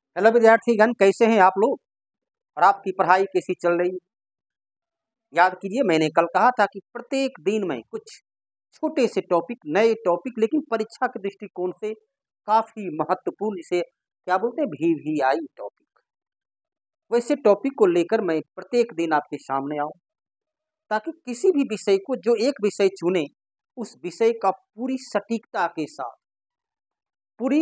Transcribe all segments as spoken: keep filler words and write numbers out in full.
Hello विद्यार्थीगण, कैसे हैं आप लोग और आपकी पढ़ाई कैसी चल रही है। याद कीजिए, मैंने कल कहा था कि प्रत्येक दिन में कुछ छोटे से टॉपिक, नए टॉपिक, लेकिन परीक्षा के दृष्टिकोण से काफी महत्वपूर्ण, जिसे क्या बोलते हैं, वी वी आई टॉपिक, वैसे टॉपिक को लेकर मैं प्रत्येक दिन आपके सामने आऊं, ताकि किसी भी विषय को, जो एक विषय चुने, उस विषय का पूरी सटीकता के साथ, पूरी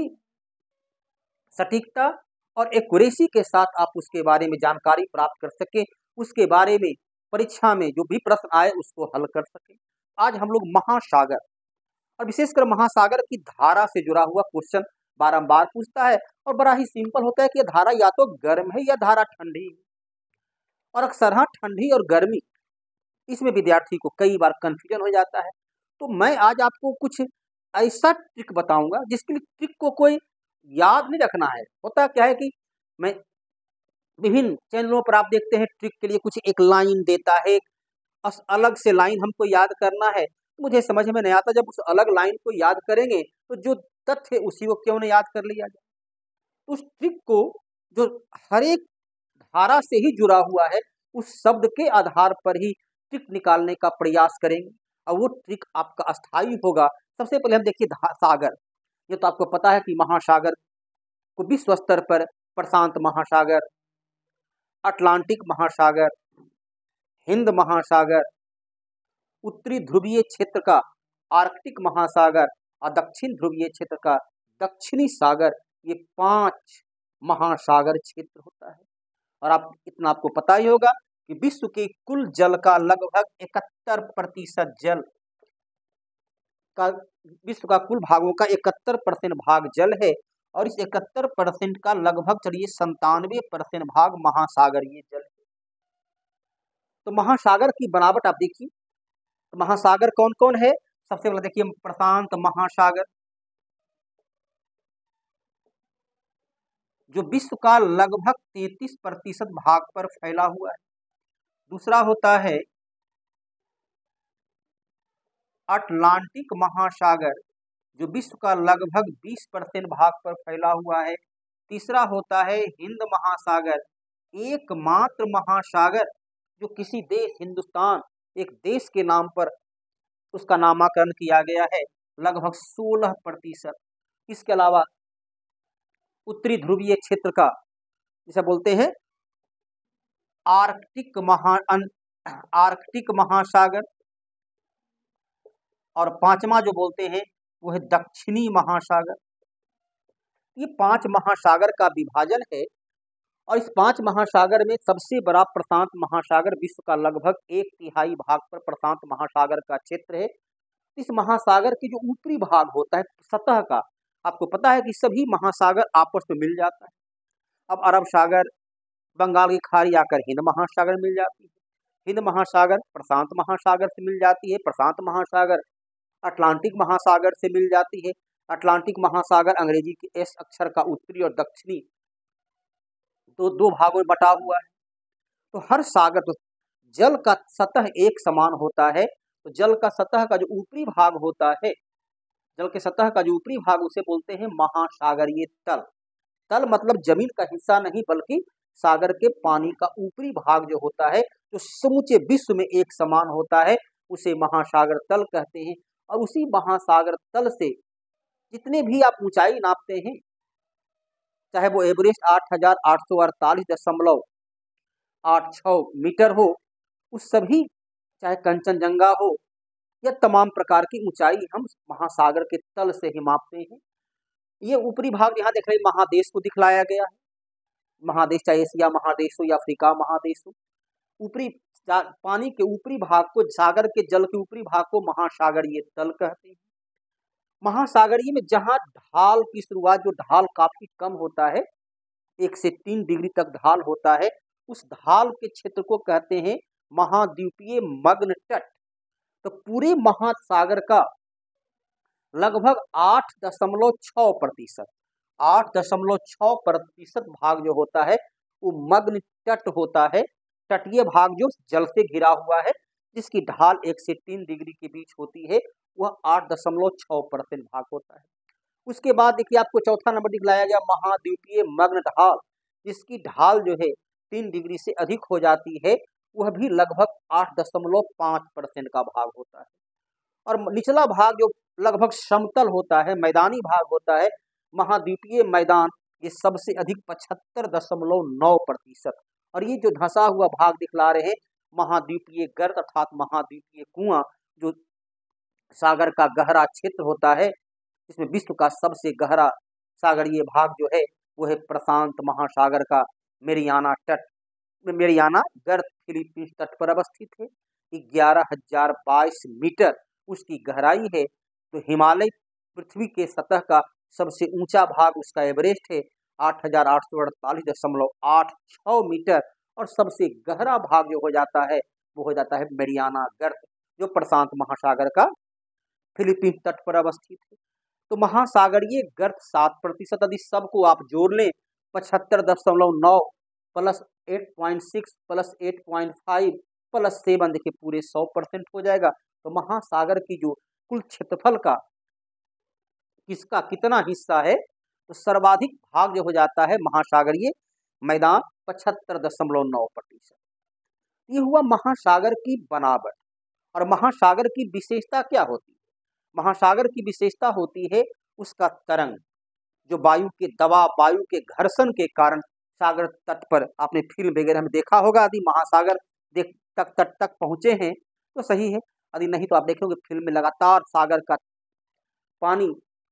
सटीकता और एक्यूरेसी के साथ आप उसके बारे में जानकारी प्राप्त कर सके, उसके बारे में परीक्षा में जो भी प्रश्न आए उसको हल कर सके। आज हम लोग महासागर और विशेषकर महासागर की धारा से जुड़ा हुआ क्वेश्चन बारंबार पूछता है, और बड़ा ही सिंपल होता है कि यह धारा या तो गर्म है या धारा ठंडी है। और अक्सर हाँ, ठंडी और गर्मी, इसमें विद्यार्थी को कई बार कंफ्यूजन हो जाता है। तो मैं आज आपको कुछ ऐसा ट्रिक बताऊंगा जिसके लिए ट्रिक को कोई याद नहीं रखना है। होता क्या है कि मैं विभिन्न चैनलों पर आप देखते हैं, ट्रिक के लिए कुछ एक लाइन देता है, अस अलग से लाइन हमको याद करना है। मुझे समझ में नहीं आता, जब उस अलग लाइन को याद करेंगे तो जो तथ्य है उसी को क्यों नहीं याद कर लिया जाए। तो उस ट्रिक को, जो हर एक धारा से ही जुड़ा हुआ है, उस शब्द के आधार पर ही ट्रिक निकालने का प्रयास करेंगे, और वो ट्रिक आपका अस्थायी होगा। सबसे पहले हम देखिए सागर। ये तो आपको पता है कि महासागर को विश्व स्तर पर प्रशांत महासागर, अटलांटिक महासागर, हिंद महासागर, उत्तरी ध्रुवीय क्षेत्र का आर्कटिक महासागर और दक्षिण ध्रुवीय क्षेत्र का दक्षिणी सागर, ये पांच महासागर क्षेत्र होता है। और आप इतना आपको पता ही होगा कि विश्व के कुल जल का लगभग इकहत्तर प्रतिशत जल का, विश्व का कुल भागों का इकहत्तर परसेंट भाग जल है, और इस इकहत्तर परसेंट का लगभग चलिए संतानवे परसेंट भाग महासागरीय जल है। तो महासागर की बनावट आप देखिए, तो महासागर कौन कौन है। सबसे पहले देखिए प्रशांत महासागर, जो विश्व का लगभग तैंतीस प्रतिशत भाग पर फैला हुआ है। दूसरा होता है अटलांटिक महासागर, जो विश्व का लगभग बीस परसेंट भाग पर फैला हुआ है। तीसरा होता है हिंद महासागर, एकमात्र महासागर जो किसी देश, हिंदुस्तान एक देश के नाम पर उसका नामकरण किया गया है, लगभग सोलह प्रतिशत। इसके अलावा उत्तरी ध्रुवीय क्षेत्र का, जिसे बोलते हैं आर्कटिक महा आर्कटिक महासागर, और पांचवा जो बोलते हैं वो है दक्षिणी महासागर। ये पांच महासागर का विभाजन है, और इस पांच महासागर में सबसे बड़ा प्रशांत महासागर, विश्व का लगभग एक तिहाई भाग पर प्रशांत महासागर का क्षेत्र है। इस महासागर की जो ऊपरी भाग होता है सतह का, आपको पता है कि सभी महासागर आपस में मिल जाता है। अब अरब सागर, बंगाल की खाड़ी आकर हिंद महासागर मिल जाती है, हिंद महासागर प्रशांत महासागर से मिल जाती है, प्रशांत महासागर अटलांटिक महासागर से मिल जाती है। अटलांटिक महासागर अंग्रेजी के एस अक्षर का उत्तरी और दक्षिणी तो दो भागों में बटा हुआ है। तो हर सागर, तो जल का सतह एक समान होता है, तो जल का सतह का जो ऊपरी भाग होता है, जल के सतह का जो ऊपरी भाग, उसे बोलते हैं महासागरीय तल। तल मतलब जमीन का हिस्सा नहीं, बल्कि सागर के पानी का ऊपरी भाग जो होता है, जो समूचे विश्व में एक समान होता है, उसे महासागर तल कहते हैं। और उसी महासागर तल से जितने भी आप ऊंचाई नापते हैं, चाहे वो एवरेस्ट आठ हजार आठ सौ अड़तालीस दशमलव आठ छः मीटर हो, उस सभी, चाहे कंचनजंगा हो, या तमाम प्रकार की ऊंचाई हम महासागर के तल से ही मापते हैं। ये ऊपरी भाग यहाँ देख रहे हैं, महादेश को दिखलाया गया है। महादेश चाहे एशिया महादेश हो या अफ्रीका महादेश हो, ऊपरी पानी के ऊपरी भाग को, सागर के जल के ऊपरी भाग को महासागरीय तल कहते हैं। महासागरीय में जहां ढाल की शुरुआत, जो ढाल काफी कम होता है, एक से तीन डिग्री तक ढाल होता है, उस ढाल के क्षेत्र को कहते हैं महाद्वीपीय मग्न तट। तो पूरे महासागर का लगभग आठ दशमलव छह प्रतिशत आठ दशमलव छह प्रतिशत भाग जो होता है वो मग्न तट होता है। तटीय भाग जो जल से घिरा हुआ है, जिसकी ढाल एक से तीन डिग्री के बीच होती है, वह आठ दशमलव छह परसेंट भाग होता है। उसके बाद देखिए आपको चौथा नंबर दिखलाया गया महाद्वीपीय मग्न ढाल, जिसकी ढाल जो है तीन डिग्री से अधिक हो जाती है, वह भी लगभग आठ दशमलव पाँच परसेंट का भाग होता है। और निचला भाग जो लगभग समतल होता है, मैदानी भाग होता है, महाद्वीपीय मैदान, ये सबसे अधिक पचहत्तर दशमलव नौ प्रतिशत। और ये जो धंसा हुआ भाग दिखला रहे हैं महाद्वीपीय गर्त अर्थात महाद्वीपीय कुआं, जो सागर का गहरा क्षेत्र होता है, इसमें विश्व का सबसे गहरा सागरीय भाग जो है वो है प्रशांत महासागर का मेरियाना तट। मेरियाना गर्त फिलीपींस तट पर अवस्थित है, ग्यारह हजार बाईस मीटर उसकी गहराई है। तो हिमालय पृथ्वी के सतह का सबसे ऊंचा भाग उसका एवरेस्ट है आठ हजार आठ सौ अड़तालीस दशमलव आठ छः मीटर, और सबसे गहरा भाग जो हो जाता है वो हो जाता है मेरियाना गर्त, जो प्रशांत महासागर का फिलीपींस तट पर अवस्थित है। तो महासागरीय गर्त सात प्रतिशत, यदि सबको आप जोड़ लें पचहत्तर दशमलव नौ plus eight point six plus eight point five plus seven, देखिए पूरे सौ परसेंट हो जाएगा। तो महासागर की जो कुल क्षेत्रफल का किसका कितना हिस्सा है, तो सर्वाधिक भाग जो हो जाता है महासागरीय मैदान पचहत्तर दशमलव नौ प्रतिशत। ये हुआ महासागर की बनावट। और महासागर की विशेषता क्या होती है? महासागर की विशेषता होती है उसका तरंग, जो वायु के दबाव, वायु के घर्षण के कारण सागर तट पर, आपने फिल्म वगैरह में देखा होगा, यदि महासागर देख तक तट तक पहुंचे हैं तो सही है, यदि नहीं तो आप देखोगे फिल्म में लगातार सागर का पानी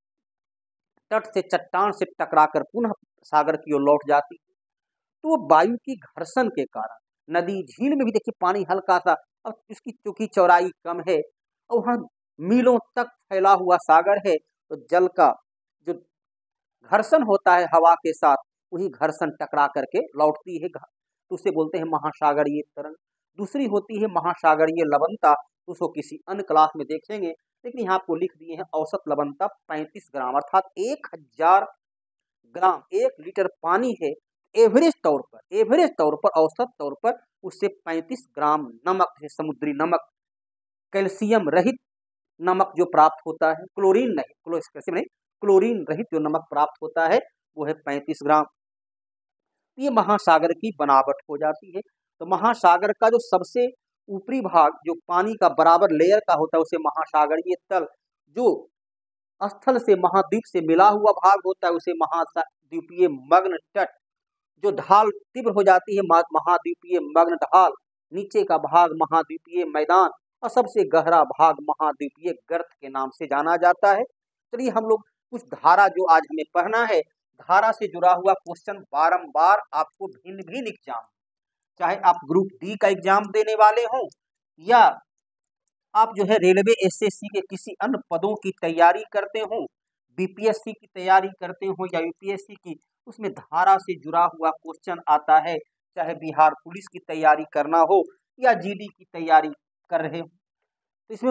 तट से चट्टान से टकराकर पुनः सागर की ओर लौट जाती है। तो वायु की घर्षण के कारण नदी झील में भी देखिए पानी हल्का सा, अब इसकी चूंकि चौड़ाई कम है और वहाँ मीलों तक फैला हुआ सागर है, तो जल का जो घर्षण होता है हवा के साथ, वही घर्षण टकरा करके लौटती है, तो उसे बोलते हैं महासागरीय तरंग। दूसरी होती है महासागरीय लवणता, उसको किसी अन्य क्लास में देखेंगे, लेकिन यहाँ आपको लिख दिए हैं औसत लवणता पैंतीस ग्राम, अर्थात एक हजार ग्राम एक लीटर पानी है, एवरेज तौर पर एवरेज तौर पर औसत तौर पर उससे पैंतीस ग्राम नमक, जैसे समुद्री नमक, कैल्शियम रहित नमक जो प्राप्त होता है, क्लोरीन नहीं क्लोरीन नहीं क्लोरीन रहित जो नमक प्राप्त होता है वो है पैंतीस ग्राम। ये महासागर की बनावट हो जाती है। तो महासागर का जो सबसे ऊपरी भाग जो पानी का बराबर लेयर का होता है उसे महासागरीय तल, जो स्थल से महाद्वीप से मिला हुआ भाग होता है उसे महाद्वीपीय मग्न तट, जो ढाल तीव्र हो जाती है महाद्वीपीय मग्न ढाल, नीचे का भाग महाद्वीपीय मैदान, और सबसे गहरा भाग महाद्वीपीय गर्त के नाम से जाना जाता है। चलिए हम लोग कुछ धारा जो आज हमें पढ़ना है, धारा से जुड़ा हुआ क्वेश्चन बारंबार आपको भिन्न भिन्न एग्जाम, चाहे आप ग्रुप डी का एग्जाम देने वाले हों या आप जो है रेलवे एसएससी के किसी अन्य पदों की तैयारी करते हो, बीपीएससी की तैयारी करते हो या यूपीएससी की, उसमें धारा से जुड़ा हुआ क्वेश्चन आता है, चाहे बिहार पुलिस की तैयारी करना हो या जीडी की तैयारी कर रहे हो। तो इसमें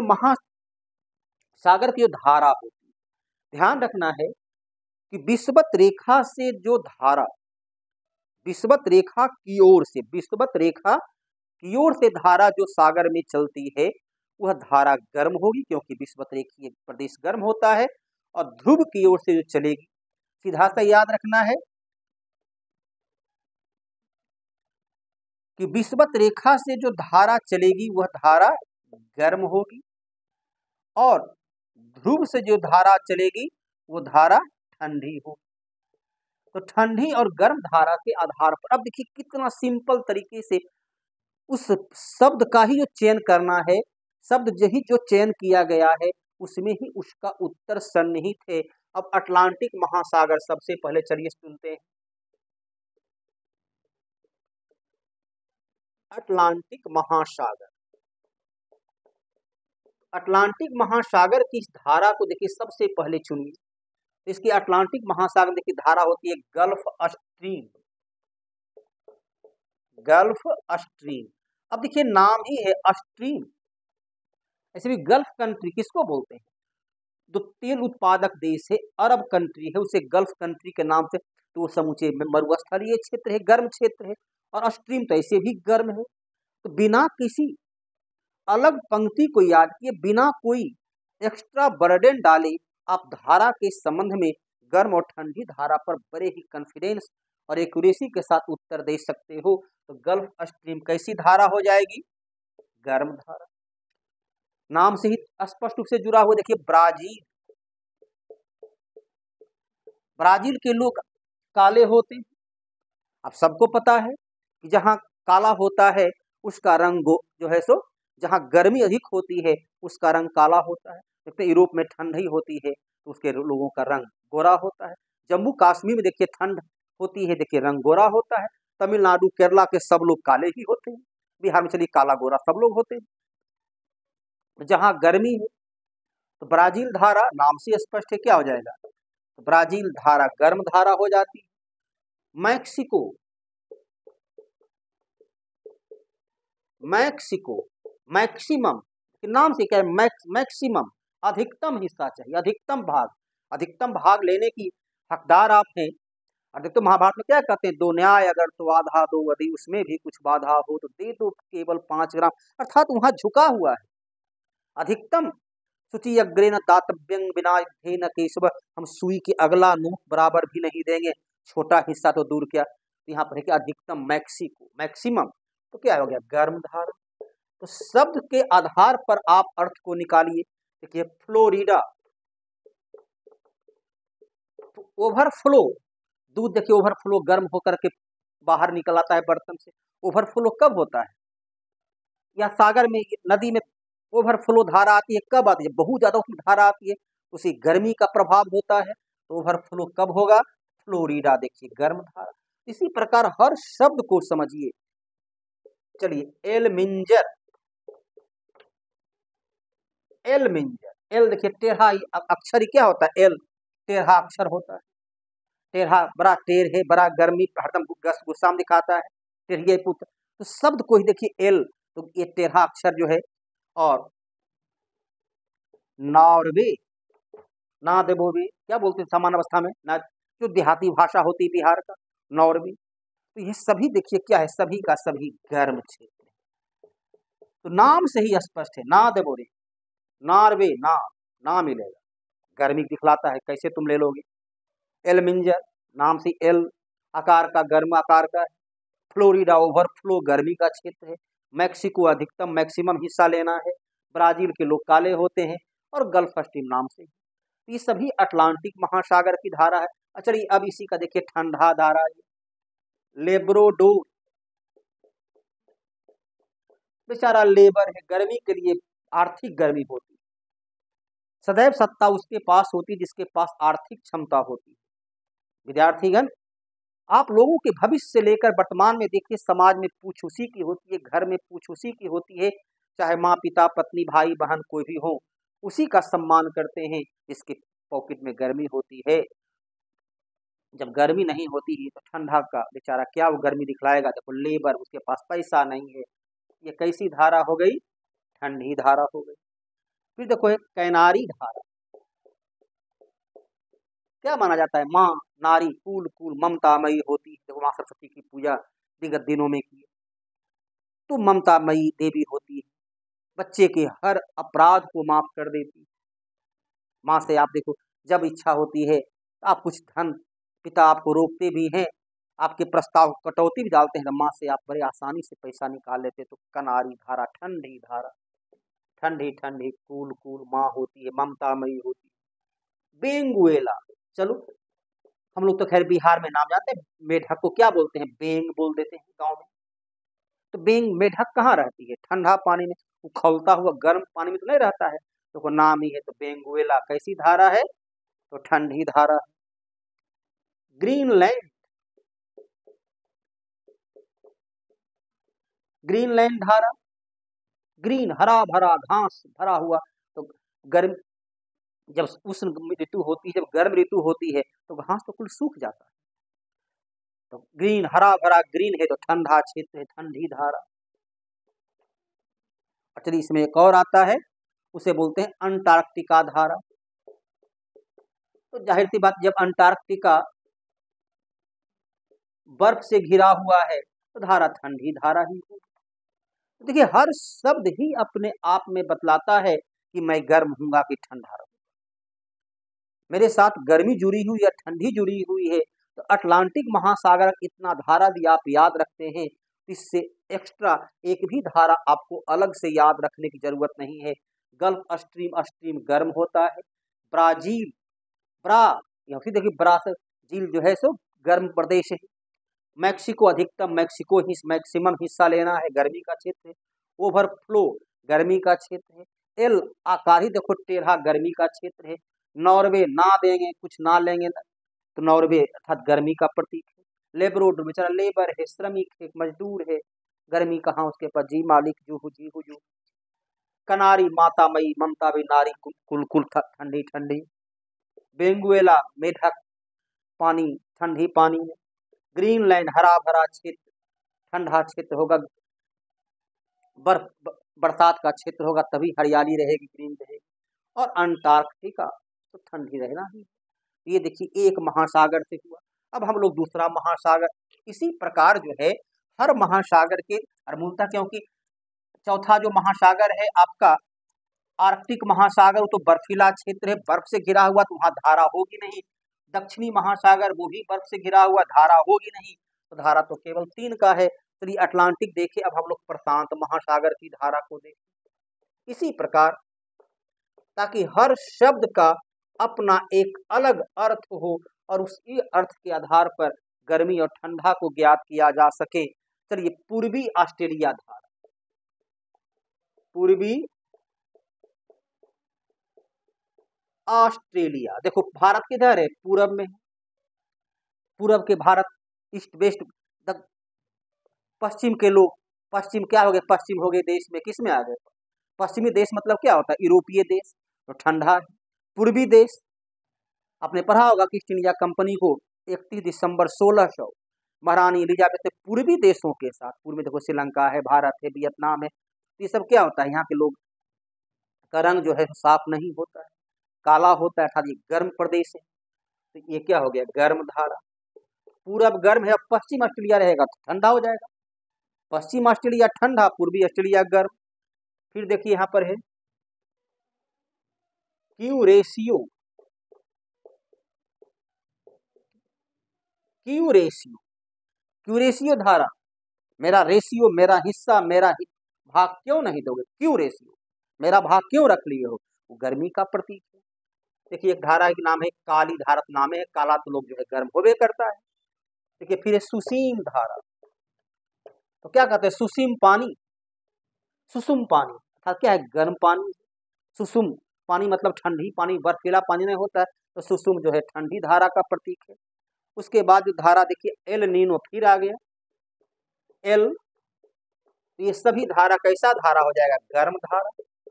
महासागर की जो धारा होती है, ध्यान रखना है कि विषुवत रेखा से जो धारा, विषुवत रेखा की ओर से विषुवत रेखा की ओर से धारा जो सागर में चलती है वह धारा गर्म होगी, क्योंकि विषुवत रेखीय प्रदेश गर्म होता है, और ध्रुव की ओर से जो चलेगी, सीधा सा याद रखना है कि विषुवत रेखा से जो धारा चलेगी वह धारा गर्म होगी, और ध्रुव से जो धारा चलेगी वो धारा ठंडी होगी। तो ठंडी और गर्म धारा के आधार पर अब देखिए कितना सिंपल तरीके से उस शब्द का ही जो चयन करना है, शब्द यही जो चयन किया गया है उसमें ही उसका उत्तर सन्निहित है। अब अटलांटिक महासागर सबसे पहले चलिए सुनते हैं। अटलांटिक महासागर, अटलांटिक महासागर की इस धारा को देखिए सबसे पहले चुनिए। इसकी अटलांटिक महासागर देखिए धारा होती है गल्फ स्ट्रीम, गल्फ स्ट्रीम। अब देखिए नाम ही है स्ट्रीम, ऐसे भी गल्फ कंट्री किसको बोलते हैं? जो तेल उत्पादक देश है, अरब कंट्री है, उसे गल्फ कंट्री के नाम से, तो वो समूचे मरुस्थलीय क्षेत्र है, गर्म क्षेत्र है, और स्ट्रीम तो ऐसे भी गर्म है। तो बिना किसी अलग पंक्ति को याद किए, बिना कोई एक्स्ट्रा बर्डन डाले, आप धारा के संबंध में गर्म और ठंडी धारा पर बड़े ही कॉन्फिडेंस और एक्यूरेसी के साथ उत्तर दे सकते हो। तो गल्फ स्ट्रीम कैसी धारा हो जाएगी? गर्म धारा। नाम से ही स्पष्ट रूप से जुड़ा हुआ देखिए ब्राजील। ब्राजील के लोग काले होते हैं। अब सबको पता है कि जहाँ काला होता है उसका रंग जो है सो, जहाँ गर्मी अधिक होती है उसका रंग काला होता है। देखते यूरोप में ठंडी होती है तो उसके लोगों का रंग गोरा होता है। जम्मू कश्मीर में देखिए ठंड होती है, देखिए रंग गोरा होता है। तमिलनाडु केरला के सब लोग काले ही होते हैं। बिहार में चलिए काला गोरा सब लोग होते हैं। जहाँ गर्मी है तो ब्राजील धारा नाम से स्पष्ट है क्या हो जाएगा? तो ब्राजील धारा गर्म धारा हो जाती है। मैक्सिको, मैक्सिको मैक्सिमम नाम से क्या है? मैक्स मैक्सिमम अधिकतम हिस्सा चाहिए, अधिकतम भाग। अधिकतम भाग लेने की हकदार आप हैं। और देखो महाभारत में क्या कहते हैं? दो न्याय अगर तो आधा दो अधि, उसमें भी कुछ बाधा हो तो दे दो केवल पांच ग्राम। अर्थात वहां झुका हुआ है। अधिकतम सूची अग्रेन दातव्यं विना न केशव, हम सुई के अगला नोक बराबर भी नहीं देंगे, छोटा हिस्सा तो दूर क्या। तो यहाँ पर है कि अधिकतम मैक्सिको, मैक्सिमम तो क्या हो गया? गर्म धारा। तो शब्द के आधार पर आप अर्थ को निकालिए। देखिए फ्लोरिडा, तो ओवरफ्लो, दूध देखिए ओवरफ्लो गर्म होकर के बाहर निकल आता है बर्तन से। ओवरफ्लो कब होता है? या सागर में, नदी में ओवरफ्लो धारा आती है कब आती है? बहुत ज्यादा उसमें धारा आती है, उसी गर्मी का प्रभाव होता है। तो ओवरफ्लो कब होगा? फ्लोरिडा देखिए गर्म धारा। इसी प्रकार हर शब्द को समझिए। चलिए एलमिंजर, एलमिंजर, एल देखिए टेढ़ा अक्षर ही क्या होता है? एल टेढ़ा अक्षर होता है। टेढ़ा बड़ा टेढ़ है, बड़ा गर्मी हरदम गुस्सा में दिखाता है, टेढ़िए पुत्र। तो शब्द को ही देखिए एल, तो ये टेढ़ा अक्षर जो है। और नॉर्वे, ना देवो भी क्या बोलते हैं समान अवस्था में ना, जो देहाती भाषा होती है बिहार का, नॉर्वे। तो ये सभी देखिए क्या है? सभी का सभी गर्म क्षेत्र। तो नाम से ही स्पष्ट है, ना देवो रे, नॉर्वे ना ना मिलेगा, गर्मी दिखलाता है, कैसे तुम ले लोगे? एलमिंजर नाम से एल आकार का, गर्म आकार का है। फ्लोरिडा ओवरफ्लो गर्मी का क्षेत्र है। मैक्सिको अधिकतम मैक्सिमम हिस्सा लेना है। ब्राजील के लोग काले होते हैं। और गल्फ स्ट्रीम नाम से, ये सभी अटलांटिक महासागर की धारा है। चलिए अब इसी का देखिए ठंडा धारा, लेब्रोडोर, बेचारा लेबर है, गर्मी के लिए आर्थिक गर्मी होती है। सदैव सत्ता उसके पास होती जिसके पास आर्थिक क्षमता होती है। विद्यार्थीगण, आप लोगों के भविष्य से लेकर वर्तमान में देखिए समाज में पूछ उसी की होती है, घर में पूछ उसी की होती है। चाहे माँ पिता पत्नी भाई बहन कोई भी हो, उसी का सम्मान करते हैं जिसके पॉकेट में गर्मी होती है। जब गर्मी नहीं होती है तो ठंडा का बेचारा क्या वो गर्मी दिखलाएगा? देखो लेबर, उसके पास पैसा नहीं है। ये कैसी धारा हो गई? ठंडी धारा हो गई। फिर देखो एक कैनारी धारा, क्या माना जाता है? माँ नारी कुल कुल ममतामयी होती है। देखो माँ सरस्वती की पूजा विगत दिनों में की, तो ममतामयी देवी होती है, बच्चे के हर अपराध को माफ कर देती है। माँ से आप देखो जब इच्छा होती है आप कुछ धन, पिता आपको रोकते भी हैं, आपके प्रस्ताव कटौती भी डालते हैं, तो माँ से आप बड़े आसानी से पैसा निकाल लेते। तो कनारी धारा, ठंडी धारा, ठंडी ठंडी कूल कूल माँ होती है, ममतामयी होती है। बेंगुएला, चलो हम लोग तो खैर बिहार में नाम जानते हैं, मेढक को क्या बोलते हैं? बेंग बोल देते हैं गाँव में। तो बेंग मेढक कहाँ रहती है? ठंडा पानी में, उखलता हुआ गर्म पानी में तो नहीं रहता है। तो नाम ही है। तो बेंगुएला कैसी धारा है? तो ठंडी धारा। ग्रीनलैंड, ग्रीनलैंड धारा, ग्रीन हरा भरा घास भरा हुआ। तो गर्म, जब उष्ण ऋतु होती है, जब गर्म ऋतु होती है तो घास तो कुल सूख जाता है। तो ग्रीन हरा भरा ग्रीन है तो ठंडा क्षेत्र है, ठंडी धारा। चलिए इसमें एक और आता है, उसे बोलते हैं अंटार्कटिका धारा। तो जाहिर सी बात, जब अंटार्कटिका बर्फ से घिरा हुआ है तो धारा ठंडी धारा ही है। तो देखिए हर शब्द ही अपने आप में बतलाता है कि मैं गर्म हूंगा कि ठंडा रहूंगा। मेरे साथ गर्मी जुड़ी हुई या ठंडी जुड़ी हुई है, तो अटलांटिक महासागर इतना धारा भी आप याद रखते हैं, इससे एक्स्ट्रा एक भी धारा आपको अलग से याद रखने की जरूरत नहीं है। गल्फ स्ट्रीम स्ट्रीम गर्म होता है। ब्राजील ब्रा या फिर देखिए ब्राजील जो है सो गर्म प्रदेश है। मैक्सिको अधिकतम मैक्सिको ही मैक्सिमम हिस्सा लेना है, गर्मी का क्षेत्र है। ओवरफ्लो गर्मी का क्षेत्र है। एल आकारी देखो टेढ़ा गर्मी का क्षेत्र है। नॉर्वे ना देंगे कुछ ना लेंगे तो नॉर्वे अर्थात गर्मी का प्रतीक है। लेबरोड बेचारा लेबर है, श्रमिक है, मजदूर है, गर्मी कहाँ उसके पास, जी मालिक जू जी हुजू। कनारी माता मई ममता भी नारी कुल कुल ठंडी ठंडी। वेंगुएला मेढक पानी ठंडी पानी में। ग्रीनलैंड हरा भरा क्षेत्र, ठंडा क्षेत्र होगा, बर्फ बरसात का क्षेत्र होगा तभी हरियाली रहेगी, ग्रीन रहेगी। और अंटार्कटिका तो ठंडी रहना ही। ये देखिए एक महासागर से हुआ। अब हम लोग दूसरा महासागर, इसी प्रकार जो है हर महासागर के मूलतः, क्योंकि चौथा जो महासागर है आपका आर्कटिक महासागर, वो तो बर्फीला क्षेत्र है, बर्फ से घिरा हुआ, तो वहां धारा होगी नहीं। दक्षिणी महासागर वो भी बर्फ से घिरा हुआ, धारा होगी नहीं, तो धारा तो केवल तीन का है। चलिए अटलांटिक देखे, अब हम लोग प्रशांत महासागर की धारा को देखें। इसी प्रकार ताकि हर शब्द का अपना एक अलग अर्थ हो और उसी अर्थ के आधार पर गर्मी और ठंडा को ज्ञात किया जा सके। चलिए पूर्वी ऑस्ट्रेलिया धारा, पूर्वी ऑस्ट्रेलिया देखो भारत किधर है, पूरब में है। पूरब के भारत, ईस्ट वेस्ट, पश्चिम के लोग, पश्चिम क्या हो गए, पश्चिम हो गए देश में किस में आ गए, पश्चिमी देश मतलब क्या होता है, यूरोपीय देश, तो ठंडा है। पूर्वी देश आपने पढ़ा होगा कि ईस्ट इंडिया कंपनी को इकतीस दिसंबर सोलह सौ महारानी एलिजाबेथ ने पूर्वी देशों के साथ, पूर्व में देखो श्रीलंका है, भारत है, वियतनाम है, ये सब क्या होता है, यहाँ के लोग का रंग जो है साफ नहीं होता है, काला होता है, अर्थात ये गर्म प्रदेश है, तो ये क्या हो गया, गर्म धारा। पूरब गर्म है, अब पश्चिम ऑस्ट्रेलिया रहेगा तो ठंडा हो जाएगा, पश्चिम ऑस्ट्रेलिया ठंडा, पूर्वी ऑस्ट्रेलिया गर्म। फिर देखिए यहाँ पर है Q ratio, Q ratio, Q ratio धारा, मेरा रेशियो, मेरा हिस्सा, मेरा भाग क्यों नहीं दोगे, क्यू रेशियो, मेरा भाग क्यों रख लिए हो, वो गर्मी का प्रतीक है। देखिए एक धारा का नाम है काली धारा, नाम है काला तो लोग जो है गर्म होवे करता है। देखिए फिर है सुसीम धारा, तो क्या कहते हैं, सुसीम पानी, सुसुम पानी अर्थात क्या है, गर्म पानी। सुसुम पानी मतलब ठंडी पानी, बर्फीला पानी नहीं होता है, तो सुसुम जो है ठंडी धारा का प्रतीक है। उसके बाद जो धारा देखिए एल नीनो फिर आ गया, एल, ये सभी धारा कैसा धारा हो जाएगा, गर्म धारा,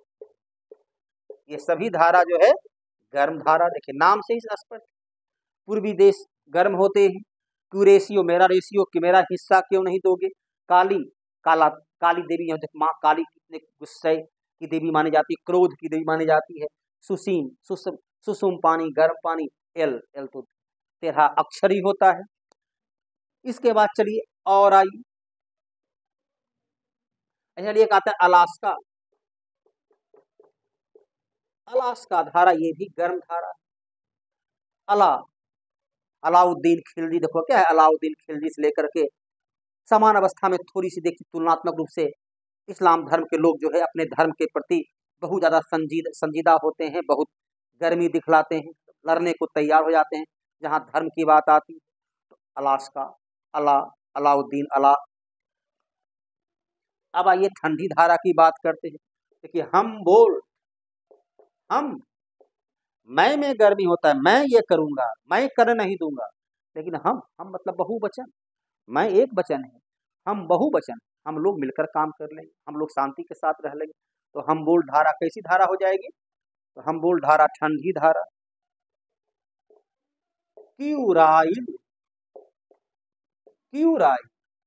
ये सभी धारा जो है गर्म धारा। देखिए नाम से ही स्पष्ट, पूर्वी देश गर्म होते हैं। क्यू रेशियो, मेरा रेशियो कि मेरा हिस्सा क्यों नहीं दोगे। काली, काला, काली देवी है, माँ काली कितने गुस्से की देवी मानी जाती है, क्रोध की देवी मानी जाती है। सुसीम, सुसुम, सुसुम पानी, गर्म पानी। एल, एल तो तेरह अक्षरी होता है। इसके बाद चलिए और आइए, चलिए एक आता है अलास्का, अलास्का धारा, ये भी गर्म धारा। अला, अलाउद्दीन खिलजी, देखो क्या है, अलाउद्दीन खिलजी से लेकर के समान अवस्था में, थोड़ी सी देखिए तुलनात्मक रूप से इस्लाम धर्म के लोग जो है अपने धर्म के प्रति बहुत ज्यादा संजीद संजीदा होते हैं, बहुत गर्मी दिखलाते हैं, लड़ने को तैयार हो जाते हैं जहां धर्म की बात आती है। तो अलास्का, अला, अलाउद्दीन अला। अब आइए ठंडी धारा की बात करते हैं। देखिए हम बोल, हम, मैं में गर्मी होता है, मैं ये करूंगा, मैं कर नहीं दूंगा, लेकिन हम, हम मतलब बहुवचन, मैं एक वचन है, हम बहुवचन, हम लोग मिलकर काम कर लेंगे, हम लोग शांति के साथ रह लेंगे। तो हम बोल धारा कैसी धारा हो जाएगी, तो हम बोल धारा ठंडी धारा। क्यूराइल, क्यूराइल,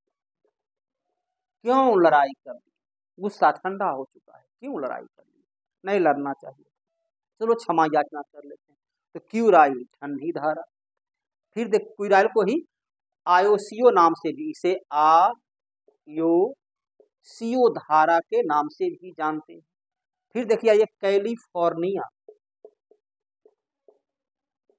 क्यों लड़ाई कर ली, गुस्सा ठंडा हो चुका है, क्यों लड़ाई कर ली, नहीं लड़ना चाहिए, चलो क्षमा याचना कर लेते हैं। तो क्यूराइल ठंडी धारा। फिर देख क्यूराइल को ही आयोसियो नाम से भी, इसे आ यो सीओ धारा के नाम से भी जानते हैं। फिर देखिए ये कैलिफोर्निया,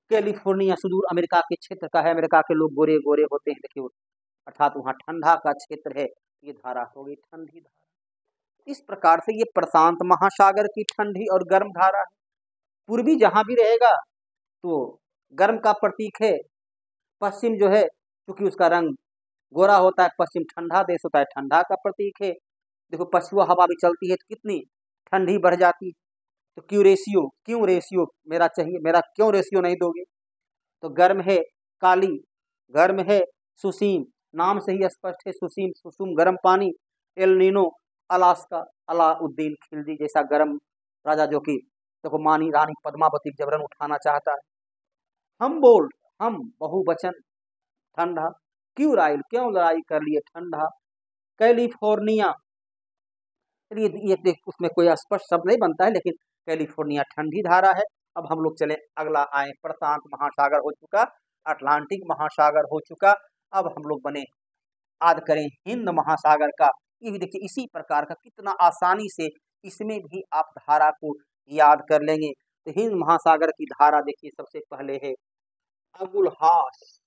कैलिफोर्निया सुदूर अमेरिका के क्षेत्र का है। अमेरिका के लोग गोरे गोरे होते हैं, देखिए, अर्थात वहाँ ठंडा का क्षेत्र है। ये धारा हो गई ठंडी धारा। इस प्रकार से ये प्रशांत महासागर की ठंडी और गर्म धारा है। पूर्वी जहाँ भी रहेगा तो गर्म का प्रतीक है, पश्चिम जो है क्योंकि उसका रंग गोरा होता है, पश्चिम ठंडा देश होता है, ठंडा का प्रतीक है। देखो पछुआ हवा भी चलती है तो कितनी ठंडी बढ़ जाती है। तो क्यों रेशियो, क्यों रेशियो मेरा चाहिए, मेरा क्यों रेशियो नहीं दोगे। तो गर्म है काली, गर्म है सुसीम, नाम से ही स्पष्ट है सुसीम, सुसुम गर्म पानी। El Nino Alaska, Alauddin Khilji जैसा गर्म राजा जो कि देखो मानी रानी पद्मावती जबरन उठाना चाहता है। हम बोल, हम बहुवचन, ठंडा। क्यों राइल, क्यों लड़ाई कर लिए, ठंडा। कैलिफोर्निया, ये ये देख उसमें कोई स्पष्ट शब्द नहीं बनता है, लेकिन कैलिफोर्निया ठंडी धारा है। अब हम लोग चले अगला आए, प्रशांत महासागर हो चुका, अटलांटिक महासागर हो चुका। अब हम लोग बने याद करें हिंद महासागर का। ये भी देखिए इसी प्रकार का, कितना आसानी से इसमें भी आप धारा को याद कर लेंगे। तो हिंद महासागर की धारा देखिए सबसे पहले है अगुलहास,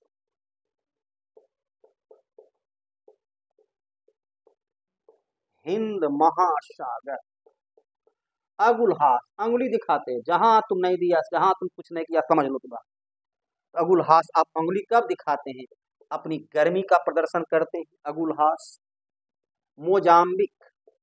हिंद महासागर। अगुलहास, अंगुली दिखाते हैं, जहां तुम नहीं दिया, जहां तुम कुछ नहीं किया समझ लो तुम्हारा। अगुलहास आप अंगुली कब दिखाते हैं, अपनी गर्मी का प्रदर्शन करते हैं, अगुलहास। मोजाम्बिक,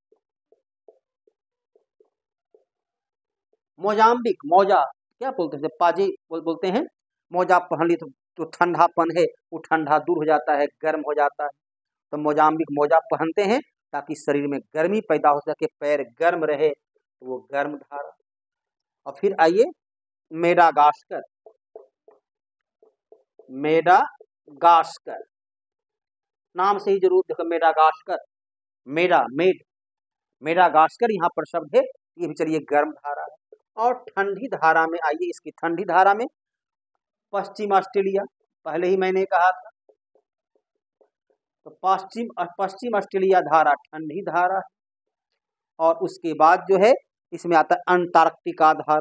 मोजाम्बिक, मौजा क्या बोलते हैं, पाजे बोल, बोलते हैं। मौजा पहन ली तो, तो ठंडापन है वो ठंडा दूर हो जाता है, गर्म हो जाता है। तो मोजाम्बिक मौजा पहनते हैं ताकि शरीर में गर्मी पैदा हो सके, पैर गर्म रहे, तो वो गर्म धारा। और फिर आइए मेडागास्कर, मेडागास्कर, नाम से ही जरूर देखो मेडागास्कर, मेडा मेड, मेडागास्कर यहाँ पर शब्द है, ये भी चलिए गर्म धारा है। और ठंडी धारा में आइए, इसकी ठंडी धारा में पश्चिम ऑस्ट्रेलिया, पहले ही मैंने कहा था। तो पश्चिम पश्चिम ऑस्ट्रेलिया धारा ठंडी धारा है। और उसके बाद जो है इसमें आता है अंटार्कटिका धारा।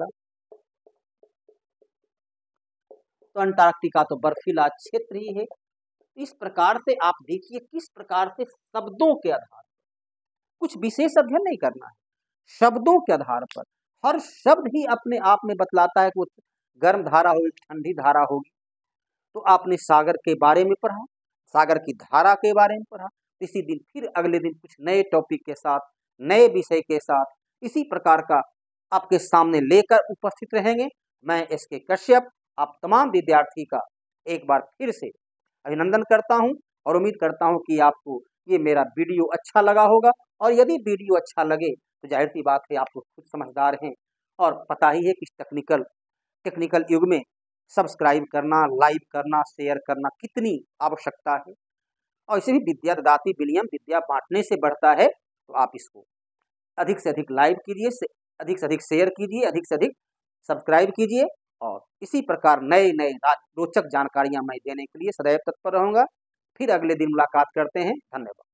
तो अंटार्कटिका तो बर्फीला क्षेत्र ही है। इस प्रकार से आप देखिए किस प्रकार से शब्दों के आधार पर, कुछ विशेष अध्ययन नहीं करना है, शब्दों के आधार पर हर शब्द ही अपने आप में बतलाता है कि गर्म धारा होगी, ठंडी धारा होगी। तो आपने सागर के बारे में पढ़ा, सागर की धारा के बारे में पढ़ा। इसी दिन फिर अगले दिन कुछ नए टॉपिक के साथ, नए विषय के साथ इसी प्रकार का आपके सामने लेकर उपस्थित रहेंगे। मैं एस के कश्यप आप तमाम विद्यार्थी का एक बार फिर से अभिनंदन करता हूं और उम्मीद करता हूं कि आपको ये मेरा वीडियो अच्छा लगा होगा। और यदि वीडियो अच्छा लगे तो जाहिर सी बात है आप लोग खुद समझदार हैं और पता ही है कि टेक्निकल टेक्निकल युग में सब्सक्राइब करना, लाइक करना, शेयर करना कितनी आवश्यकता है। और इसे भी विद्या ददाति विनयम, विद्या बांटने से बढ़ता है। तो आप इसको अधिक से अधिक लाइक कीजिए, अधिक से अधिक शेयर कीजिए, अधिक से अधिक सब्सक्राइब कीजिए। और इसी प्रकार नए नए रोचक जानकारियां मैं देने के लिए सदैव तत्पर रहूंगा। फिर अगले दिन मुलाकात करते हैं। धन्यवाद।